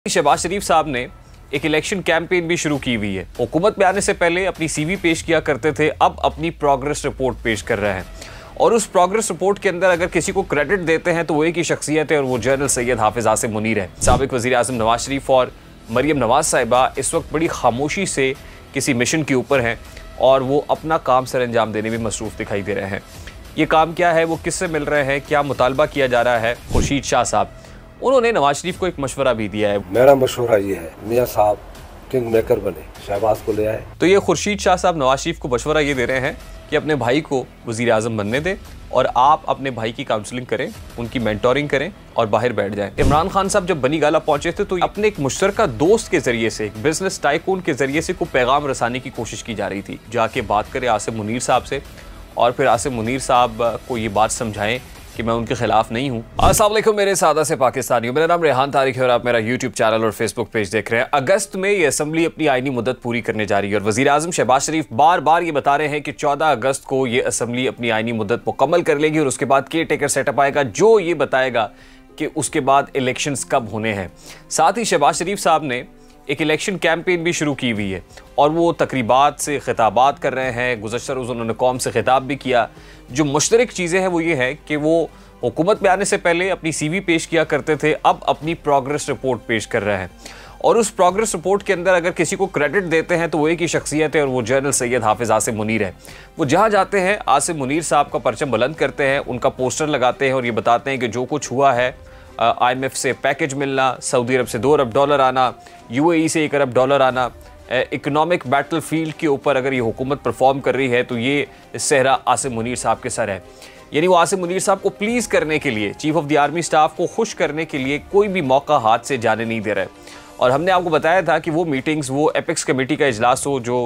शहबाज शरीफ साहब ने एक इलेक्शन कैंपेन भी शुरू की हुई है। हुकूमत में आने से पहले अपनी सीवी पेश किया करते थे, अब अपनी प्रोग्रेस रिपोर्ट पेश कर रहे हैं। और उस प्रोग्रेस रिपोर्ट के अंदर अगर किसी को क्रेडिट देते हैं तो वो एक ही शख्सियत है और वो जनरल सैयद हाफिज आसिम मुनीर है। साबिक वज़ीर आज़म नवाज शरीफ और मरियम नवाज साहिबा इस वक्त बड़ी खामोशी से किसी मिशन के ऊपर हैं और वो अपना काम सर अंजाम देने में मसरूफ़ दिखाई दे रहे हैं। ये काम क्या है, वो किससे मिल रहे हैं, क्या मुतालबा किया जा रहा है। खुर्शीद शाह साहब, उन्होंने नवाज शरीफ को एक मशवरा भी दिया है। मेरा मशवरा ये है, मियाँ साहब किंग मेकर बने, शहबाज को ले आए। तो ये खुर्शीद शाह साहब नवाज शरीफ को मशवरा ये दे रहे हैं कि अपने भाई को वज़ीर आज़म बनने दें और आप अपने भाई की काउंसलिंग करें, उनकी मेंटोरिंग करें और बाहर बैठ जाएं। इमरान खान साहब जब बनी गाला पहुंचे थे तो अपने एक मुश्तरका दोस्त के जरिए से, एक बिजनेस टाइकून के जरिए से कोई पैगाम रसाने की कोशिश की जा रही थी। जाके बात करें आसिम मुनीर साहब से और फिर आसिम मुनीर साहब को ये बात समझाएं कि मैं उनके खिलाफ नहीं हूँ। अस्सलाम वालेकुम मेरे सादा से पाकिस्तानियों, मेरा नाम रेहान तारिक है और आप मेरा यूट्यूब चैनल और फेसबुक पेज देख रहे हैं। अगस्त में ये असम्बली अपनी आईनी मुद्दत पूरी करने जा रही है और वज़ीर आज़म शहबाज शरीफ बार बार ये बता रहे हैं कि 14 अगस्त को ये असम्बली अपनी आईनी मुद्दत मुकम्मल कर लेगी और उसके बाद केयर टेकर सेटअप आएगा जो ये बताएगा कि उसके बाद इलेक्शंस कब होने हैं। साथ ही शहबाज शरीफ साहब ने एक इलेक्शन कैंपेन भी शुरू की हुई है और वो तकरीबात से खिताबात कर रहे हैं। गुज़श्ता रोज़ उन्होंने कौम से खिताब भी किया। जो मुश्तरक चीज़ें हैं वो ये है कि वो हुकूमत में आने से पहले अपनी सीवी पेश किया करते थे, अब अपनी प्रोग्रेस रिपोर्ट पेश कर रहे हैं। और उस प्रोग्रेस रिपोर्ट के अंदर अगर किसी को क्रेडिट देते हैं तो वो एक ही शख्सियत है और वो जनरल सैयद हाफिज आसिम मुनीर है। वो जहाँ जाते हैं आसिम मुनीर साहब का परचम बुलंद करते हैं, उनका पोस्टर लगाते हैं और ये बताते हैं कि जो कुछ हुआ है, IMF से पैकेज मिलना, सऊदी अरब से $2 अरब आना, UAE से $1 अरब आना, इकोनॉमिक बैटल फील्ड के ऊपर अगर ये हुकूमत परफॉर्म कर रही है तो ये सेहरा आसिम मुनीर साहब के सर है। यानी वो आसिम मुनीर साहब को प्लीज़ करने के लिए, chief of the army staff को खुश करने के लिए कोई भी मौका हाथ से जाने नहीं दे रहा है। और हमने आपको बताया था कि वो मीटिंग्स, वो एपेक्स कमेटी का इजलास हो जो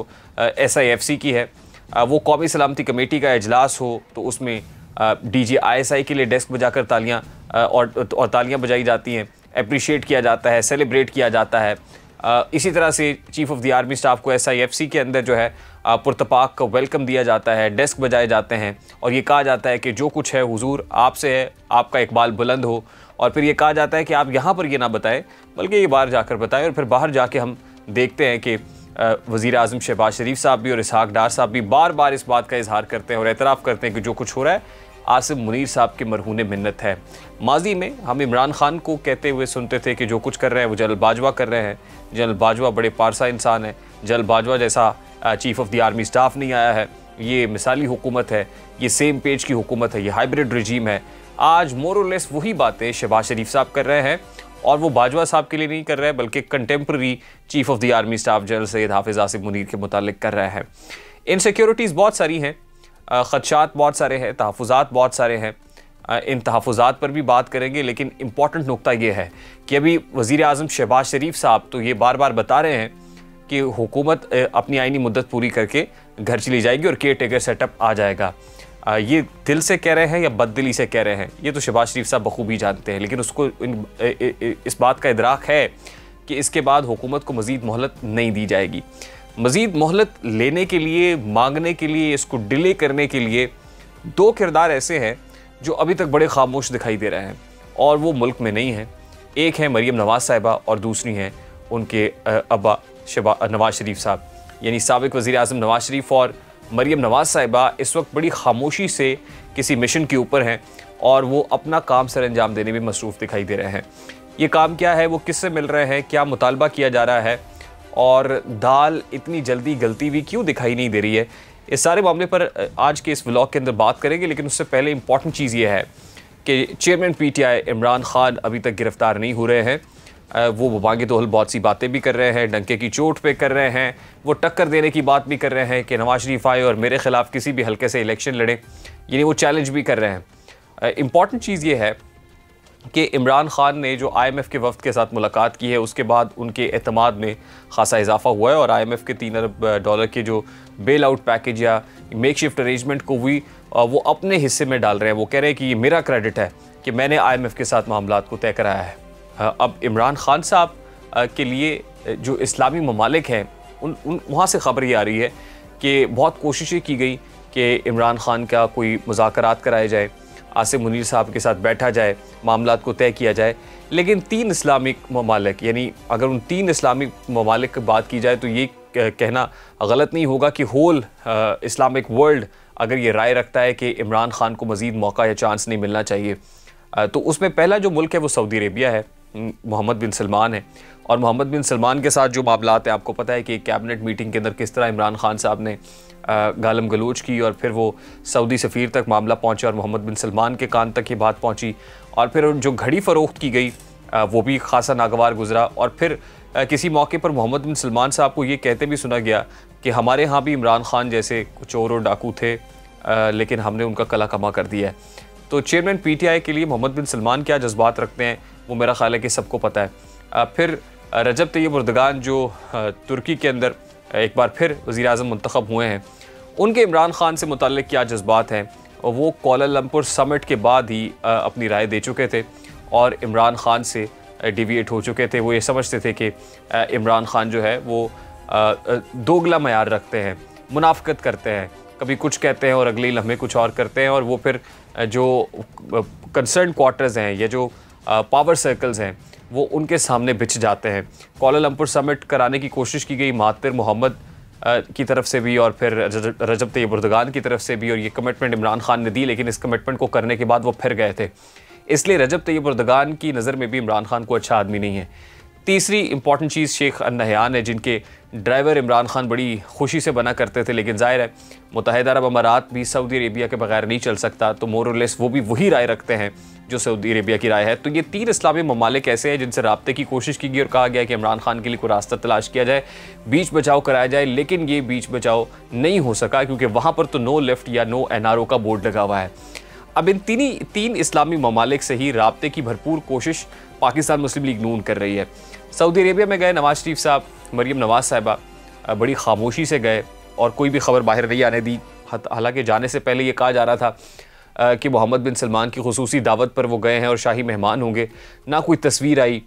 SIFC की है, वो कौमी सलामती कमेटी का इजलास हो तो उसमें DG ISI के लिए डेस्क बजाकर तालियां और तालियां बजाई जाती हैं, अप्रिशिएट किया जाता है, सेलिब्रेट किया जाता है। इसी तरह से chief of the army staff को SIFC के अंदर जो है पुरतपाक का वेलकम दिया जाता है, डेस्क बजाए जाते हैं और ये कहा जाता है कि जो कुछ है हुजूर आपसे है, आपका इकबाल बुलंद हो। और फिर ये कहा जाता है कि आप यहाँ पर ये ना बताएं बल्कि ये बाहर जाकर बताएं। और फिर बाहर जाके हम देखते हैं कि वज़ीर आज़म शहबाज शरीफ साहब भी और इसहाक डार साहब भी बार बार इस बात का इजहार करते हैं और एतराफ़ करते हैं कि जो कुछ हो रहा है आसिम मुनीर साहब के मरहून मिन्नत है। माजी में हम इमरान खान को कहते हुए सुनते थे कि जो कुछ कर रहे हैं वो जनरल बाजवा कर रहे हैं। जनरल बाजवा बड़े पारसा इंसान है, जनरल बाजवा जैसा chief of the army staff नहीं आया है। ये मिसाली हुकूमत है, ये सेम पेज की हुकूमत है, ये हाइब्रिड रजीम है। आज मोर और लेस वही बातें शहबाज शरीफ साहब कर रहे हैं और वो बाजवा साहब के लिए नहीं कर रहे हैं बल्कि contemporary chief of the army staff general Syed Hafiz Asim Munir के मुतालिक कर रहे हैं। इनसिक्योरिटीज़ बहुत सारी हैं, ख़दशात बहुत सारे हैं, तहफ़्फ़ुज़ात बहुत सारे हैं। इन तहफ़्फ़ुज़ात पर भी बात करेंगे, लेकिन इम्पॉर्टेंट नुक्ता ये है कि अभी वज़ीर आज़म शहबाज शरीफ साहब तो ये बार बार बता रहे हैं कि हुकूमत अपनी आईनी मुद्दत पूरी करके घर चली जाएगी और केयर टेकर सेटअप आ जाएगा। ये दिल से कह रहे हैं या बददिली से कह रहे हैं ये तो शहबाज शरीफ साहब बखूबी जानते हैं, लेकिन उसको इस बात का इदराक है कि इसके बाद हुकूमत को मज़ीद मोहलत नहीं दी जाएगी। मज़ीद मोहलत लेने के लिए, मांगने के लिए, इसको डिले करने के लिए दो किरदार ऐसे हैं जो अभी तक बड़े खामोश दिखाई दे रहे हैं और वो मुल्क में नहीं हैं। एक है मरियम नवाज साहिबा और दूसरी हैं उनके अब्बा नवाज शरीफ साहब। यानी साबिक वज़ीर आज़म नवाज शरीफ और मरियम नवाज साहिबा इस वक्त बड़ी खामोशी से किसी मिशन के ऊपर हैं और वो अपना काम सर अंजाम देने में मसरूफ़ दिखाई दे रहे हैं। ये काम क्या है, वो किससे मिल रहे हैं, क्या मुतालबा किया जा रहा है और दाल इतनी जल्दी गलती हुई क्यों दिखाई नहीं दे रही है, इस सारे मामले पर आज के इस व्लॉग के अंदर बात करेंगे। लेकिन उससे पहले इंपॉर्टेंट चीज़ ये है कि चेयरमैन PTI इमरान खान अभी तक गिरफ़्तार नहीं हो रहे हैं। वो बांगे तोहल बहुत सी बातें भी कर रहे हैं, डंके की चोट पे कर रहे हैं, वो टक्कर देने की बात भी कर रहे हैं कि नवाज शरीफ आए और मेरे ख़िलाफ़ किसी भी हल्के से इलेक्शन लड़े, यानी वो चैलेंज भी कर रहे हैं। इम्पॉर्टेंट चीज़ ये है कि इमरान खान ने जो IMF के वफ़द के साथ मुलाकात की है उसके बाद उनके एतमाद में ख़ासा इजाफा हुआ है और IMF के $3 अरब के जो बेल आउट पैकेज या मेक शिफ्ट अरेंजमेंट को भी वो अपने हिस्से में डाल रहे हैं। वो कह रहे हैं कि ये मेरा क्रेडिट है कि मैंने IMF के साथ मामलात को तय कराया है। अब इमरान खान साहब के लिए जो इस्लामी ममालिक हैं उन वहाँ से ख़बर ये आ रही है कि बहुत कोशिशें की गई कि इमरान खान का कोई मुज़ाकरात कराए जाए। आसिम मुनीर साहब के साथ बैठा जाए, मामलात को तय किया जाए। लेकिन 3 इस्लामिक ममालिक, यानी अगर उन 3 इस्लामिक ममालिक की बात की जाए तो ये कहना गलत नहीं होगा कि होल इस्लामिक वर्ल्ड अगर ये राय रखता है कि इमरान खान को मज़ीद मौका या चांस नहीं मिलना चाहिए, तो उसमें पहला जो मुल्क है वो सऊदी अरेबिया है, मोहम्मद बिन सलमान है। और मोहम्मद बिन सलमान के साथ जो मामलात हैं, आपको पता है कि कैबिनेट मीटिंग के अंदर किस तरह इमरान खान साहब ने गालम गलोच की और फिर वो सऊदी सफ़ीर तक मामला पहुंचा और मोहम्मद बिन सलमान के कान तक ये बात पहुंची। और फिर जो घड़ी फ़रोख्त की गई वो भी खासा नागवार गुजरा। और फिर किसी मौके पर मोहम्मद बिन सलमान साहब को ये कहते भी सुना गया कि हमारे यहाँ भी इमरान खान जैसे चोर और डाकू थे, लेकिन हमने उनका कला कमा कर दिया है। तो चेयरमैन PTI के लिए मोहम्मद बिन सलमान क्या जज्बात रखते हैं वो मेरा ख्याल है कि सबको पता है। फिर रजब तैयब एर्दोगान जो तुर्की के अंदर एक बार फिर वज़ीर आज़म मुंतखब हुए हैं, उनके इमरान खान से मुताल्लिक़ क्या जज्बात हैं, वो कोलालमपुर समिट के बाद ही अपनी राय दे चुके थे और इमरान खान से डिविएट हो चुके थे। वो ये समझते थे कि इमरान खान जो है वो दोगला मयार रखते हैं, मुनाफ़िकत करते हैं, कभी कुछ कहते हैं और अगले ही लम्हे कुछ और करते हैं। और वो फिर जो कंसर्न क्वार्टर्स हैं या जो पावर सर्कल्स हैं वो उनके सामने बिछ जाते हैं। कोलालमपुर समिट कराने की कोशिश की गई महातिर मोहम्मद की तरफ से भी और फिर रजब तैयब एर्दोगान की तरफ से भी, और ये कमिटमेंट इमरान खान ने दी, लेकिन इस कमिटमेंट को करने के बाद वो फिर गए थे। इसलिए रजब तैयब एर्दोगान की नज़र में भी इमरान खान को अच्छा आदमी नहीं है। तीसरी इंपॉर्टेंट चीज़ शेख अल नहयान है, जिनके ड्राइवर इमरान खान बड़ी खुशी से बना करते थे, लेकिन ज़ाहिर है मुत्तहिदा अरब अमारात भी सऊदी अरेबिया के बगैर नहीं चल सकता, तो मोर और लेस वो भी वही राय रखते हैं जो सऊदी अरेबिया की राय है। तो ये 3 इस्लामी ममालिक ऐसे हैं जिनसे राब्ते की कोशिश की गई और कहा गया कि इमरान खान के लिए कोई रास्ता तलाश किया जाए, बीच बचाव कराया जाए, लेकिन ये बीच बचाव नहीं हो सका क्योंकि वहाँ पर तो नो लेफ्ट या नो NRO का बोर्ड लगा हुआ है। अब इन 3 इस्लामी ममालिक से ही राब्ते की भरपूर कोशिश पाकिस्तान मुस्लिम लीग नून कर रही है। सऊदी अरेबिया में गए नवाज शरीफ साहब, मरियम नवाज साहिबा बड़ी खामोशी से गए और कोई भी खबर बाहर नहीं आने दी। हालांकि जाने से पहले ये कहा जा रहा था कि मोहम्मद बिन सलमान की खुसूसी दावत पर वो गए हैं और शाही मेहमान होंगे। ना कोई तस्वीर आई,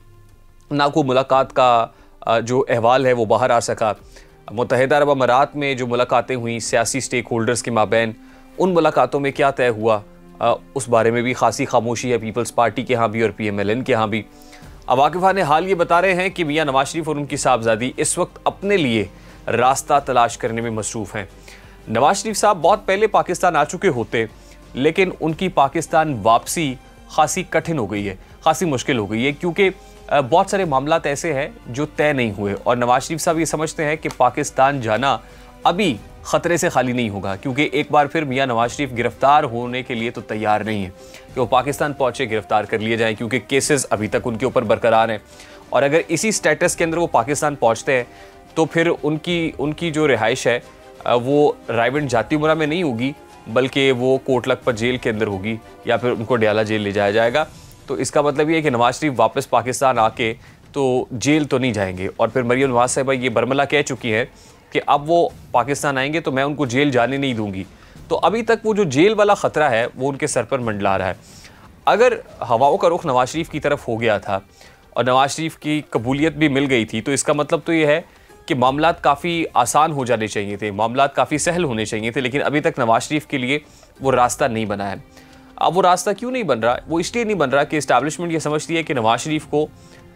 ना कोई मुलाकात का जो अहवाल है वो बाहर आ सका। मुत्तहिदा अरब अमारात में जो मुलाकातें हुई सियासी स्टेक होल्डर्स के माबैन, उन मुलाकातों में क्या तय हुआ उस बारे में भी खासी खामोशी है पीपल्स पार्टी के यहाँ भी और PMLN के यहाँ भी। अब वाकिफ़ान हाल ये बता रहे हैं कि मियां नवाज शरीफ और उनकी साहबजादी इस वक्त अपने लिए रास्ता तलाश करने में मसरूफ़ हैं। नवाज शरीफ साहब बहुत पहले पाकिस्तान आ चुके होते, लेकिन उनकी पाकिस्तान वापसी खासी कठिन हो गई है, खासी मुश्किल हो गई है, क्योंकि बहुत सारे मामलात ऐसे हैं जो तय नहीं हुए और नवाज शरीफ साहब ये समझते हैं कि पाकिस्तान जाना अभी ख़तरे से खाली नहीं होगा, क्योंकि एक बार फिर मियां नवाज शरीफ गिरफ्तार होने के लिए तो तैयार नहीं है कि वो पाकिस्तान पहुंचे गिरफ्तार कर लिए जाएं, क्योंकि केसेस अभी तक उनके ऊपर बरकरार हैं। और अगर इसी स्टेटस के अंदर वो पाकिस्तान पहुंचते हैं तो फिर उनकी जो रिहाइश है वो रायवंड जातीमुरा में नहीं होगी, बल्कि वो कोट लखपत जेल के अंदर होगी या फिर उनको डयाला जेल ले जाया जाएगा। तो इसका मतलब ये है कि नवाज शरीफ वापस पाकिस्तान आके तो जेल तो नहीं जाएंगे। और फिर मरियम नवाज साहिबा ये बरमला कह चुकी हैं कि अब वो पाकिस्तान आएंगे तो मैं उनको जेल जाने नहीं दूंगी। तो अभी तक वो जो जेल वाला ख़तरा है वो उनके सर पर मंडला रहा है। अगर हवाओं का रुख नवाज शरीफ की तरफ हो गया था और नवाज शरीफ की कबूलियत भी मिल गई थी, तो इसका मतलब तो ये है कि मामलात काफ़ी आसान हो जाने चाहिए थे, मामलात काफ़ी सहल होने चाहिए थे, लेकिन अभी तक नवाज शरीफ के लिए वो रास्ता नहीं बना है। अब वो रास्ता क्यों नहीं बन रहा? वो इसलिए नहीं बन रहा कि इस्टेब्लिशमेंट ये समझती है कि नवाज शरीफ को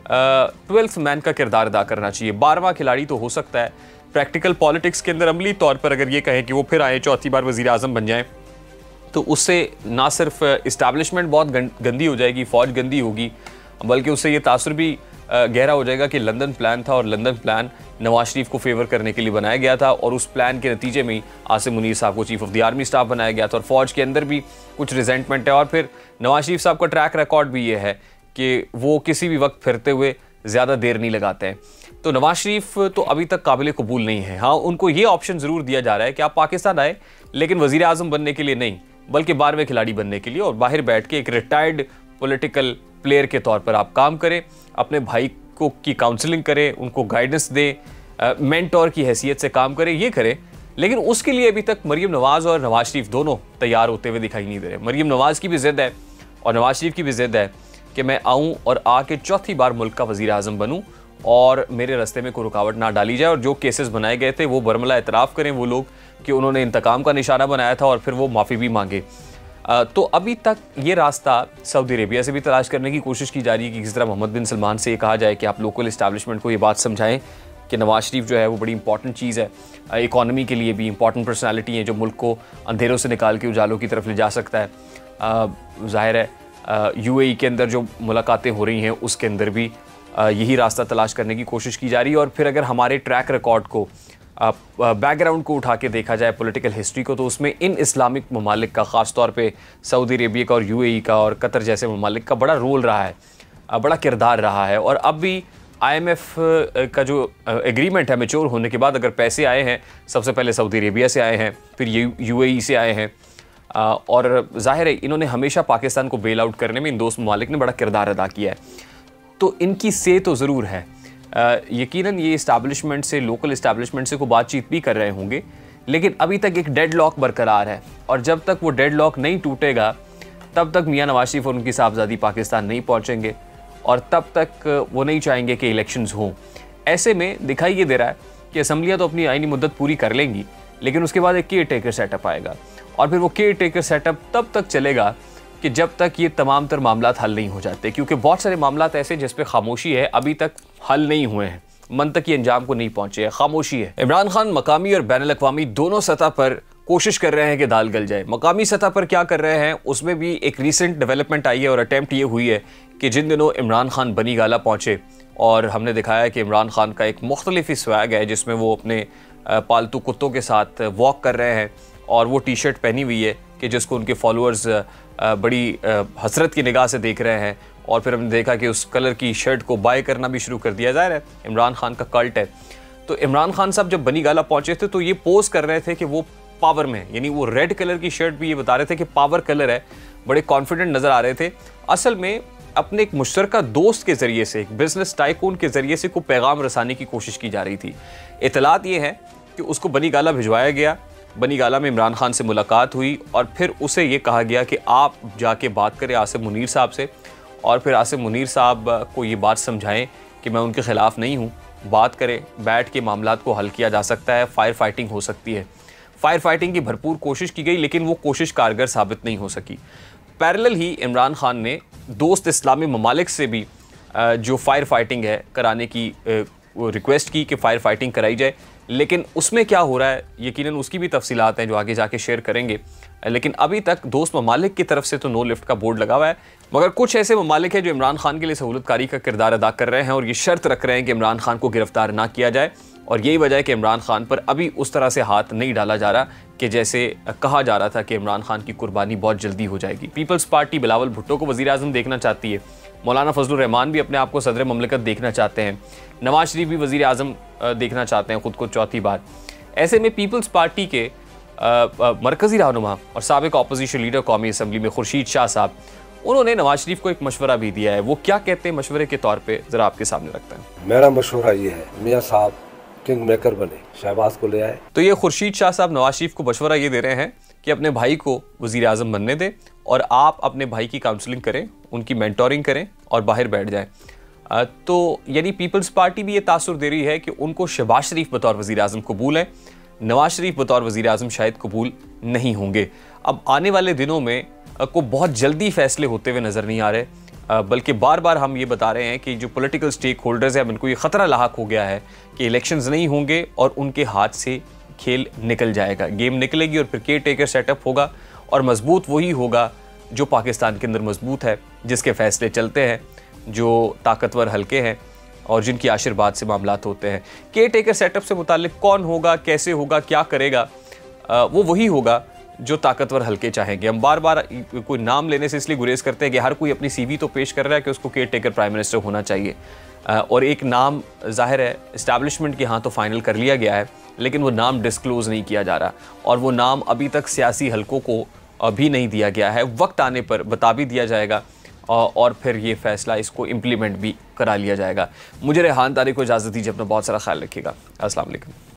12th मैन का किरदार अदा करना चाहिए। 12वां खिलाड़ी तो हो सकता है, प्रैक्टिकल पॉलिटिक्स के अंदर अमली तौर पर अगर ये कहें कि वो फिर आए, चौथी बार वज़ीर आज़म बन जाएँ, तो उससे ना सिर्फ इस्टेब्लिशमेंट बहुत गंदी हो जाएगी, फ़ौज गंदी होगी, बल्कि उससे ये तासुर भी गहरा हो जाएगा कि लंदन प्लान था और लंदन प्लान नवाज शरीफ को फेवर करने के लिए बनाया गया था और उस प्लान के नतीजे में ही आसिम मुनीर साहब को chief of the army staff बनाया गया था और फ़ौज के अंदर भी कुछ रिजेंटमेंट है। और फिर नवाज शरीफ साहब का ट्रैक रिकॉर्ड भी ये है कि वो किसी भी वक्त फिरते हुए ज़्यादा देर नहीं लगाते हैं। तो नवाज शरीफ तो अभी तक काबिल कबूल नहीं है। हाँ, उनको ये ऑप्शन ज़रूर दिया जा रहा है कि आप पाकिस्तान आए, लेकिन वज़ीर आज़म बनने के लिए नहीं, बल्कि 12वें खिलाड़ी बनने के लिए, और बाहर बैठ के एक रिटायर्ड पॉलिटिकल प्लेयर के तौर पर आप काम करें, अपने भाई को की काउंसलिंग करें, उनको गाइडेंस दें, मेंटोर की हैसियत से काम करें, ये करें। लेकिन उसके लिए अभी तक मरियम नवाज़ और नवाज शरीफ दोनों तैयार होते हुए दिखाई नहीं दे रहे। मरियम नवाज़ की भी ज़िद है और नवाज शरीफ की भी ज़िद है कि मैं आऊँ और आके चौथी बार मुल्क का वज़ीर आज़म बनूँ और मेरे रास्ते में कोई रुकावट ना डाली जाए, और जो केसेस बनाए गए थे वो बरमला एतराफ़ करें वो लोग कि उन्होंने इंतकाम का निशाना बनाया था और फिर वो माफ़ी भी मांगे। तो अभी तक ये रास्ता सऊदी अरेबिया से भी तलाश करने की कोशिश की जा रही है कि किस तरह मोहम्मद बिन सलमान से ये कहा जाए कि आप लोकल इस्टेब्लिशमेंट को ये बात समझाएं कि नवाज शरीफ जो है वो बड़ी इंपॉर्टेंट चीज़ है, इकॉनमी के लिए भी इंपॉर्टेंट पर्सनालिटी है जो मुल्क को अंधेरों से निकाल के उजालों की तरफ ले जा सकता है। ज़ाहिर है UAE के अंदर जो मुलाकातें हो रही हैं उसके अंदर भी यही रास्ता तलाश करने की कोशिश की जा रही है। और फिर अगर हमारे ट्रैक रिकॉर्ड को, बैकग्राउंड को उठा के देखा जाए, पॉलिटिकल हिस्ट्री को, तो उसमें इन इस्लामिक ममालिक का, ख़ास तौर पे सऊदी अरेबिया का और UAE का और कतर जैसे ममालिक का बड़ा रोल रहा है, बड़ा किरदार रहा है। और अब भी IMF का जो एग्रीमेंट है मैच्योर होने के बाद अगर पैसे आए हैं, सबसे पहले सऊदी अरेबिया से आए हैं, फिर UAE से आए हैं, और ज़ाहिर है इन्होंने हमेशा पाकिस्तान को बेल आउट करने में इन दोस्त ममालिक ने बड़ा किरदार अदा किया है, तो इनकी से तो ज़रूर है। यकीनन ये इस्टेब्लिशमेंट से, लोकल इस्टेब्लिशमेंट से को बातचीत भी कर रहे होंगे, लेकिन अभी तक एक डेड लॉक बरकरार है। और जब तक वो डेड लॉक नहीं टूटेगा तब तक मियाँ नवाज शरीफ और उनकी साहबजादी पाकिस्तान नहीं पहुँचेंगे, और तब तक वो नहीं चाहेंगे कि इलेक्शंस हों। ऐसे में दिखाई ये दे रहा है कि असम्बलियाँ तो अपनी आईनी मुद्दत पूरी कर लेंगी, लेकिन उसके बाद एक केयर टेकर सेटअप आएगा, और फिर वो केयर टेकर सेटअप तब तक चलेगा कि जब तक ये तमाम तर मामलात हल नहीं हो जाते, क्योंकि बहुत सारे मामलात ऐसे जिस पे खामोशी है, अभी तक हल नहीं हुए हैं, मंतकी अंजाम को नहीं पहुंचे हैं, खामोशी है। इमरान खान मकामी और बैनुल अक़वामी दोनों सतह पर कोशिश कर रहे हैं कि दाल गल जाए। मकामी सतह पर क्या कर रहे हैं उसमें भी एक रीसेंट डेवलपमेंट आई है, और अटैम्प्ट ये हुई है कि जिन दिनों इमरान खान बनी गाला पहुँचे और हमने दिखाया कि इमरान खान का एक मुख्तलिफ ही स्वैग है जिसमें वो अपने पालतू कुत्तों के साथ वॉक कर रहे हैं, और वो टी शर्ट पहनी हुई है कि जिसको उनके फॉलोअर्स बड़ी हसरत की निगाह से देख रहे हैं, और फिर हमने देखा कि उस कलर की शर्ट को बाय करना भी शुरू कर दिया। ज़ाहिर है इमरान खान का कल्ट है। तो इमरान खान साहब जब बनी गाला पहुंचे थे तो ये पोज कर रहे थे कि वो पावर में, यानी वो रेड कलर की शर्ट भी ये बता रहे थे कि पावर कलर है, बड़े कॉन्फिडेंट नज़र आ रहे थे। असल में अपने एक मुश्तरका दोस्त के ज़रिए से, एक बिजनेस टाइकून के ज़रिए से कोई पैगाम रसानी की कोशिश की जा रही थी। इतलात ये है कि उसको बनी गाला भिजवाया गया, बनी गाला में इमरान खान से मुलाकात हुई, और फिर उसे ये कहा गया कि आप जाके बात करें आसिम मुनीर साहब से, और फिर आसिम मुनीर साहब को ये बात समझाएं कि मैं उनके ख़िलाफ़ नहीं हूँ, बात करें, बैठ के मामलात को हल किया जा सकता है, फायर फाइटिंग हो सकती है। फायर फाइटिंग की भरपूर कोशिश की गई, लेकिन वो कोशिश कारगर साबित नहीं हो सकी। पैरेलल ही इमरान खान ने दोस्त इस्लामी ममालिक से भी जो फायर फाइटिंग है कराने की रिक्वेस्ट की कि फायर फाइटिंग कराई जाए, लेकिन उसमें क्या हो रहा है यकीनन उसकी भी तफसीलात हैं जो आगे जाके शेयर करेंगे। लेकिन अभी तक दोस्त ममालिक की तरफ से तो नो लिफ्ट का बोर्ड लगा हुआ है, मगर कुछ ऐसे ममालिक हैं जो इमरान खान के लिए सहूलतकारी का किरदार अदा कर रहे हैं, और ये शर्त रख रहे हैं कि इमरान खान को गिरफ्तार ना किया जाए। और यही वजह है कि इमरान खान पर अभी उस तरह से हाथ नहीं डाला जा रहा कि जैसे कहा जा रहा था कि इमरान खान की कुर्बानी बहुत जल्दी हो जाएगी। पीपल्स पार्टी बिलावल भुट्टो को वज़ीर आज़म देखना चाहती है, मौलाना फजलुर रहमान भी अपने आप को सदर ममलिकत देखना चाहते हैं, नवाज शरीफ भी वज़ीर आज़म देखना चाहते हैं ख़ुद को चौथी बार। ऐसे में पीपल्स पार्टी के मरकज़ी रहनुमा और साबिक़ अपोजिशन लीडर कौमी असम्बली में खुर्शीद शाह साहब, उन्होंने नवाज शरीफ को एक मशवरा भी दिया है। वो क्या कहते हैं मशवरे के तौर पे ज़रा आपके सामने रखते हैं। मेरा मशवरा ये है, मियाँ साहब किंग मेकर बने, शहबाज को ले आए। तो ये खुर्शीद शाह साहब नवाज शरीफ को मशवरा ये दे रहे हैं कि अपने भाई को वज़ीर आज़म बनने दें, और आप अपने भाई की काउंसलिंग करें, उनकी मेंटोरिंग करें और बाहर बैठ जाएं। तो यानी पीपल्स पार्टी भी ये तासुर दे रही है कि उनको शहबाज शरीफ बतौर वज़ीर आज़म कबूल है, नवाज शरीफ बतौर वज़ीर आज़म शायद कबूल नहीं होंगे। अब आने वाले दिनों में को बहुत जल्दी फैसले होते हुए नज़र नहीं आ रहे, बल्कि बार बार हम ये बता रहे हैं कि जो पॉलिटिकल स्टेक होल्डर्स हैं उनको ये ख़तरा लाहक हो गया है कि इलेक्शंस नहीं होंगे और उनके हाथ से खेल निकल जाएगा, गेम निकलेगी, और फिर केयर टेकर सेटअप होगा, और मजबूत वही होगा जो पाकिस्तान के अंदर मजबूत है, जिसके फैसले चलते हैं, जो ताकतवर हल्के हैं और जिनकी आशीर्वाद से मामलात होते हैं। केयर टेकर सेटअप से मुतालिक कौन होगा, कैसे होगा, क्या करेगा, वो वही होगा जो ताकतवर हल्के चाहेंगे। हम बार बार कोई नाम लेने से इसलिए गुरेज करते हैं कि हर कोई अपनी CV तो पेश कर रहा है कि उसको केयर टेकर प्राइम मिनिस्टर होना चाहिए, और एक नाम ज़ाहिर है इस्टेब्लिशमेंट के यहाँ तो फाइनल कर लिया गया है, लेकिन वो नाम डिस्क्लोज़ नहीं किया जा रहा, और वो नाम अभी तक सियासी हलकों को भी नहीं दिया गया है। वक्त आने पर बता भी दिया जाएगा, और फिर ये फ़ैसला इसको इम्प्लीमेंट भी करा लिया जाएगा। मुझे रेहान तारिक को इजाज़त दीजिए, अपना बहुत सारा ख्याल रखिएगा। अस्सलाम वालेकुम।